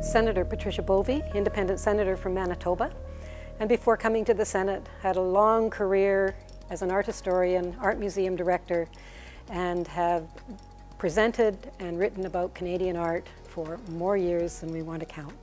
Senator Patricia Bovey, independent senator from Manitoba, and before coming to the Senate had a long career as an art historian, art museum director, and have presented and written about Canadian art for more years than we want to count.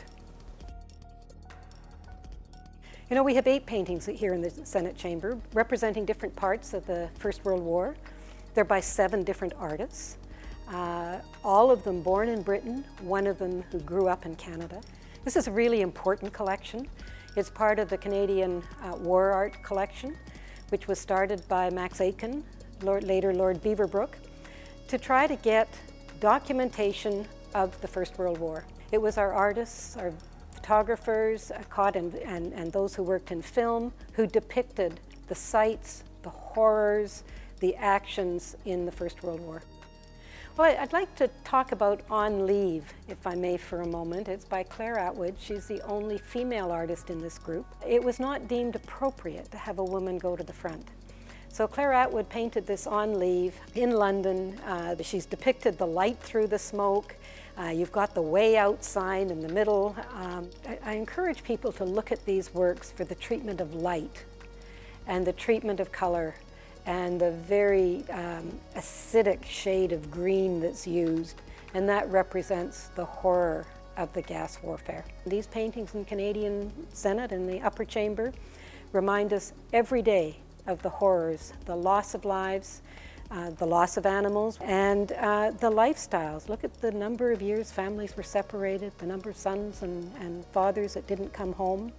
You know, we have 8 paintings here in the Senate chamber representing different parts of the First World War. They're by 7 different artists, all of them born in Britain, one of them who grew up in Canada. This is a really important collection. It's part of the Canadian War Art collection, which was started by Max Aitken, later Lord Beaverbrook, to try to get documentation of the First World War. It was our artists, our photographers, and those who worked in film, who depicted the sights, the horrors, the actions in the First World War. Well, I'd like to talk about On Leave, if I may, for a moment. It's by Claire Atwood. She's the only female artist in this group. It was not deemed appropriate to have a woman go to the front. So Claire Atwood painted this On Leave in London. She's depicted the light through the smoke. You've got the way out sign in the middle. I encourage people to look at these works for the treatment of light and the treatment of color and the very acidic shade of green that's used, and that represents the horror of the gas warfare. These paintings in the Canadian Senate in the upper chamber remind us every day of the horrors, the loss of lives, the loss of animals, and the lifestyles. Look at the number of years families were separated, the number of sons and fathers that didn't come home.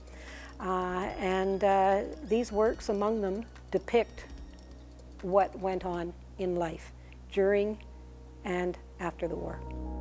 These works among them depict what went on in life during and after the war.